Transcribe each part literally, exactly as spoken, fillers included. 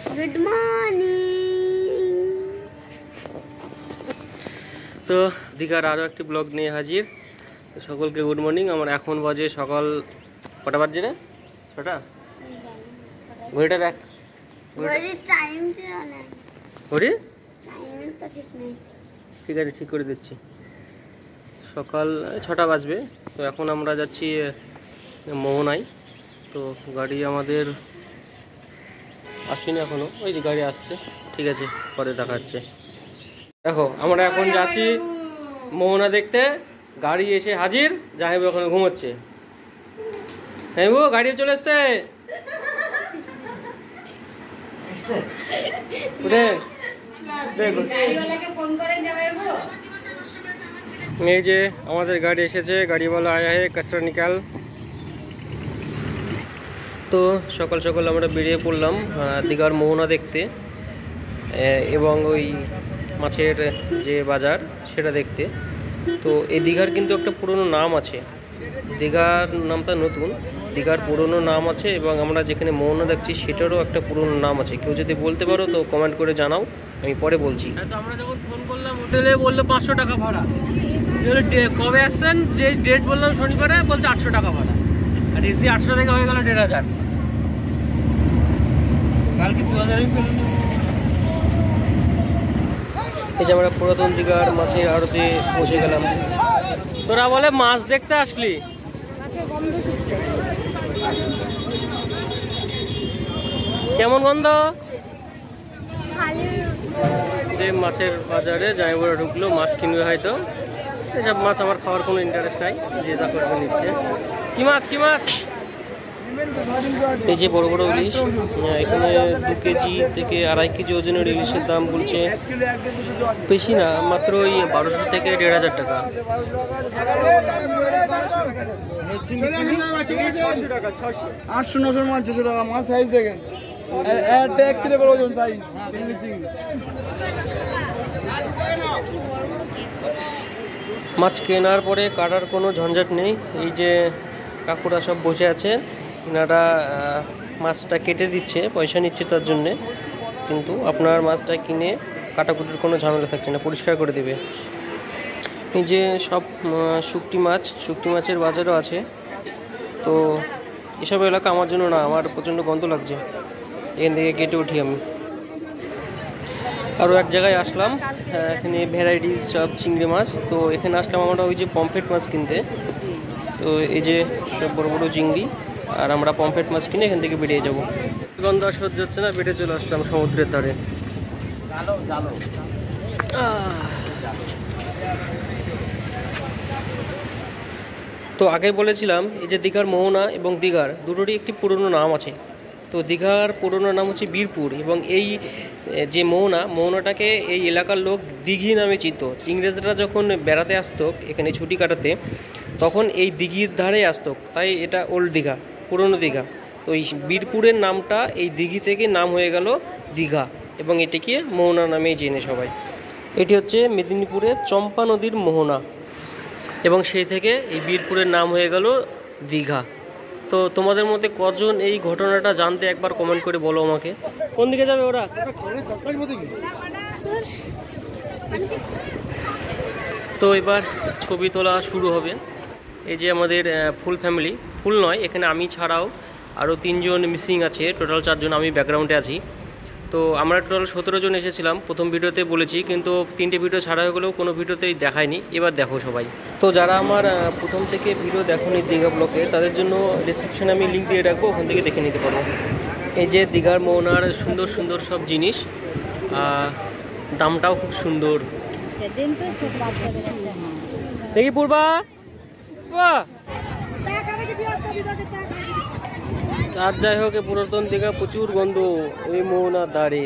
Good morning. তো দীঘার আরও একটি ব্লগ নিয়ে হাজির। সকলকে গুড মর্নিং। আমার এখন বাজে সকাল কটা বাজছে রে? ছটা। ঘড়িটা দেখ। ঘড়ির টাইম ছিল না। ঘড়ি টাইম তো ঠিক নেই। ঠিক আছে, ঠিক করে দিচ্ছি। সকাল ছটা বাজবে। তো এখন আমরা যাচ্ছি মোহনায়। তো গাড়ি আমাদের আসেনি এখনো, ওই যে গাড়ি আসছে। ঠিক আছে, পরে দেখাচ্ছে। দেখো আমরা এখন যাচ্ছি মোহনা দেখতে। গাড়ি এসে হাজির, জাহিবু ওখানে ঘুমোচ্ছে। জাহিবু গাড়ি চলে এসছে। এই যে আমাদের গাড়ি এসেছে, গাড়িওয়ালা আয়া হে কাচরা নিকাল। তো সকাল সকাল আমরা বেরিয়ে পড়লাম দীঘার মোহনা দেখতে এবং ওই মাছের যে বাজার সেটা দেখতে। তো এই দীঘার কিন্তু একটা পুরনো নাম আছে। দীঘার নামটা নতুন, দীঘার পুরনো নাম আছে এবং আমরা যেখানে মোহনা দেখছি সেটারও একটা পুরনো নাম আছে। কেউ যদি বলতে পারো তো কমেন্ট করে জানাও, আমি পরে বলছি। তো আমরা যখন ফোন করলাম হোটেলে বললো পাঁচশো টাকা ভাড়া। কবে আসছেন, যে ডেট বললাম শনিবারে, বলছে আটশো টাকা ভাড়া। আর এসি আটশো টাকা হয়ে গেল দেড় হাজার। কালকে দু হাজারই পেলাম। এই যে আমরা পুরাতন দীঘার মাছের আড়তে পৌঁছে গেলাম। তোরা বলে মাছ দেখতে আসলি, কেমন গন্ধ? মাছের বাজারে জামাইবাড়া ঢুকলো, মাছ কিনবে হয়তো। এসব মাছ আমার খাওয়ার কোনো ইন্টারেস্ট নাই, যে যা করে নিচ্ছে। কি মাছ কি মাছ? এই যে বড় বড় ইলিশ, এখানে দু কেজি থেকে আড়াই কেজি ওজনের ইলিশের দাম বলছে বেশি না, মাত্র ওই বারোশো থেকে দেড় হাজার টাকা। আটশো নশো মাছ ছশো টাকা মাছ সাইজ দেখেন। এক কিলো করে ওজন সাইজ। মাছ কেনার পরে কাটার কোনো ঝঞ্ঝাট নেই। এই যে কাকুরা সব বসে আছে, এনারা মাছটা কেটে দিচ্ছে, পয়সা নিচ্ছে তার জন্যে। কিন্তু আপনার মাছটা কিনে কাটাকুটির কোনো ঝামেলা থাকছে না, পরিষ্কার করে দেবে। এই যে সব শুকটি মাছ, শুকটি মাছের বাজারও আছে। তো এসব এলাকা আমার জন্য না, আমার প্রচণ্ড গন্ধ লাগছে। এখান থেকে কেটে উঠি আমি। আরও এক জায়গায় আসলাম, এখানে ভ্যারাইটিস সব চিংড়ি মাছ। তো এখানে আসলাম আমরা ওই যে পমফ্রেট মাছ কিনতে। তো এই যে সব বড় বড় চিংড়ি, আর আমরা পমফ্রেট মাছ কিনে এখান থেকে বেরিয়ে যাব। গন্ধ আর সহ্য হচ্ছে না, বেরিয়ে চলে আসলাম সমুদ্রের ধারে। তো আগে বলেছিলাম এই যে দীঘার মোহনা এবং দীঘার দুটোরই একটি পুরনো নাম আছে। তো দীঘার পুরনো নাম হচ্ছে বীরপুর, এবং এই যে মোহনা, মোহনাটাকে এই এলাকার লোক দিঘি নামে চিনত। ইংরেজরা যখন বেড়াতে আসতো এখানে ছুটি কাটাতে, তখন এই দিঘির ধারে আসতো, তাই এটা ওল্ড দীঘা, পুরনো দীঘা। তো এই বীরপুরের নামটা এই দিঘি থেকে নাম হয়ে গেল দীঘা, এবং এটিকে মোহনা নামেই চেনে সবাই। এটি হচ্ছে মেদিনীপুরের চম্পা নদীর মোহনা, এবং সেই থেকে এই বীরপুরের নাম হয়ে গেল দীঘা। তো তোমাদের মধ্যে কজন এই ঘটনাটা জানতে একবার কমেন্ট করে বলো আমাকে। কোন দিকে যাবে ওরা? তো এবার ছবি তোলা শুরু হবে। এই যে আমাদের ফুল ফ্যামিলি, ফুল নয়, এখানে আমি ছাড়াও আরও তিনজন মিসিং আছে, টোটাল চারজন, আমি ব্যাকগ্রাউন্ডে আছি। তো আমরা টোটাল সতেরো জন এসেছিলাম, প্রথম ভিডিওতে বলেছি, কিন্তু তিনটে ভিডিও ছাড়া হয়ে গেলেও কোনো ভিডিওতেই দেখায়নি। এবার দেখো সবাই। তো যারা আমার প্রথম থেকে ভিডিও দেখোনি দীঘা ব্লকে, তাদের জন্য ডিসক্রিপশনে আমি লিঙ্ক দিয়ে রাখবো, ওখান থেকে দেখে নিতে পারবো। এই যে দীঘার মোহনার সুন্দর সুন্দর সব জিনিস, দামটাও খুব সুন্দর। দেখি পূর্বা, আর যাই হোক, পুরাতন দীঘা প্রচুর গন্ধ এই মোহনার ধারে।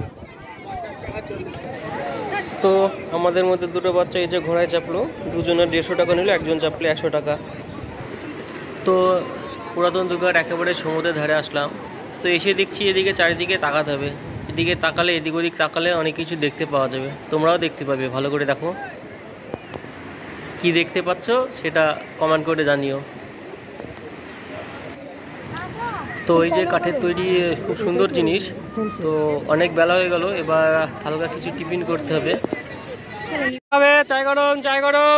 তো আমাদের মধ্যে দুটো বাচ্চা এই যে ঘোড়ায় চাপলো, দুজনের দেড়শো টাকা নিল, একজন চাপলে একশো টাকা। তো পুরাতন দীঘার একেবারে সমুদ্রের ধারে আসলাম। তো এসে দেখছি এদিকে চারিদিকে তাকাতে হবে, এদিকে তাকালে এদিক ওদিক তাকালে অনেক কিছু দেখতে পাওয়া যাবে। তোমরাও দেখতে পাবে, ভালো করে দেখো কি দেখতে পাচ্ছ সেটা কমেন্ট করে জানিও। তো এই যে কাঠের তৈরি খুব সুন্দর জিনিস। তো অনেক বেলা হয়ে গেল, এবার হালকা কিছু টিফিন করতে হবে। চাই গরম, চাই গরম।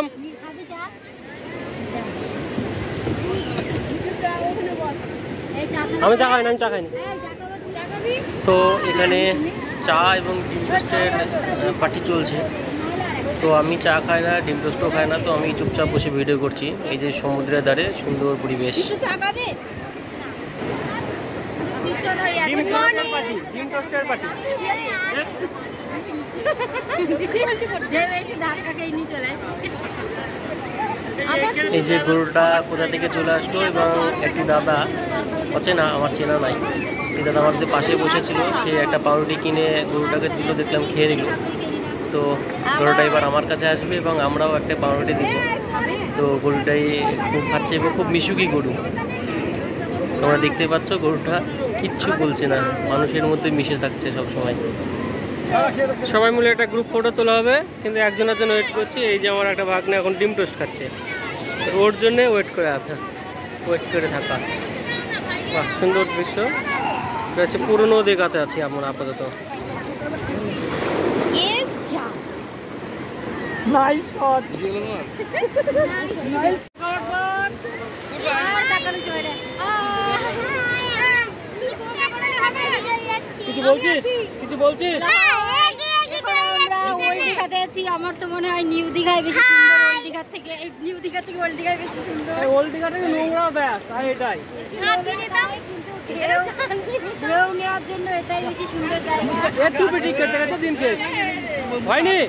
আমি চা খাই না, আমি চা খাইনি। তো এখানে চা এবং ডিম টোস্টের পার্টি চলছে। তো আমি চা খাই না, ডিম টোস্টও খাই না, তো আমি চুপচাপ বসে ভিডিও করছি। এই যে সমুদ্রের ধারে সুন্দর পরিবেশ। এই যে গরুটা কোথা থেকে চলে আসলো এবং একটি দাদা অচেনা, আমার চেনা নাই, এই দাদা আমাদের পাশে বসেছিল, সে একটা পাউরুটি কিনে গরুটাকে দিল, দেখলাম খেয়ে নিল। তো গরুটা এবার আমার কাছে আসবে এবং আমরাও একটা পাউরুটি দিব। তো গরুটাই খুব খাচ্ছে এবং খুব মিশুকি গরু। তোমরা দেখতে পাচ্ছ গরুটা কিচ্ছু বলছে না, মানুষের মধ্যে মিশে থাকছে সব সময়। সবাই মিলে একটা গ্রুপ ফটো তোলা হবে, কিন্তু একজনের জন্য ওয়েট করছি। এই যে আমার একটা ভাগ্নে এখন ডিম টোস্ট খাচ্ছে, ওর জন্যে ওয়েট করে আছে, ওয়েট করে থাকা। বাহ, সুন্দর দৃশ্য। এটা হচ্ছে পুরনো দীঘাতে আছি আমরা আপাতত। কিছু বলছিস, কিছু বলছিস? আমার তো মনে হয় নিউ দীঘায় বেশি সুন্দর, ওল্ড দীঘার থেকে। এই নিউ দীঘা থেকে ওল্ড দীঘায় বেশি সুন্দর। এই ওল্ড দীঘা থেকে নোংরা ব্যাস, আর এটাই ঢেউ নেওয়ার জন্য এটাই বেশি সুন্দর জায়গা। একটু পিটি কেটে গেছে, দিন শেষ হয়নি।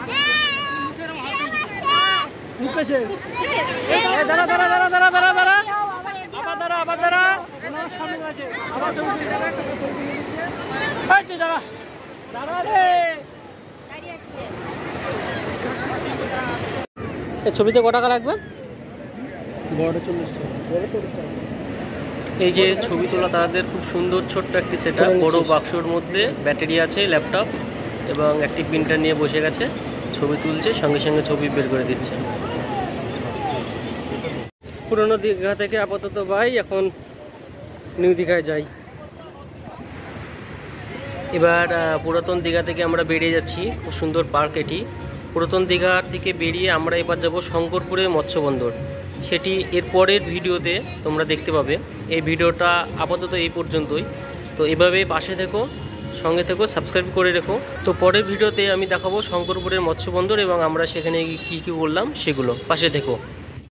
দাঁড়া দাঁড়া দাঁড়া দাঁড়া দাঁড়া দাঁড়া আবার দাঁড়া আবার দাঁড়া সামনে আছে আবার দাঁড়া দাঁড়া রে। ছবিতে ক টাকা লাগবে? এই যে ছবি তোলা তাদের খুব সুন্দর ছোট্ট একটি সেটআপ, বড় বাক্সর মধ্যে ব্যাটারি আছে, ল্যাপটপ এবং একটি প্রিন্টার নিয়ে বসে গেছে, ছবি তুলছে, সঙ্গে সঙ্গে ছবি বের করে দিচ্ছে। পুরনো দীঘা থেকে আপাতত ভাই এখন নিউ দীঘায় যাই। এবার পুরাতন দীঘা থেকে আমরা বেরিয়ে যাচ্ছি, খুব সুন্দর পার্ক এটি। পুরাতন দীঘা থেকে বেরিয়ে আমরা এবার যাব শঙ্করপুরে মৎস্যবন্দর, সেটি এর পরের ভিডিওতে তোমরা দেখতে পাবে। এই ভিডিওটা আপাতত এই পর্যন্তই। তো এভাবে পাশে থেকো, সঙ্গে থেকো, সাবস্ক্রাইব করে রেখো। তো পরের ভিডিওতে আমি দেখাবো শঙ্করপুরের মৎস্যবন্দর এবং আমরা সেখানে কী কী করলাম সেগুলো। পাশে থেকো।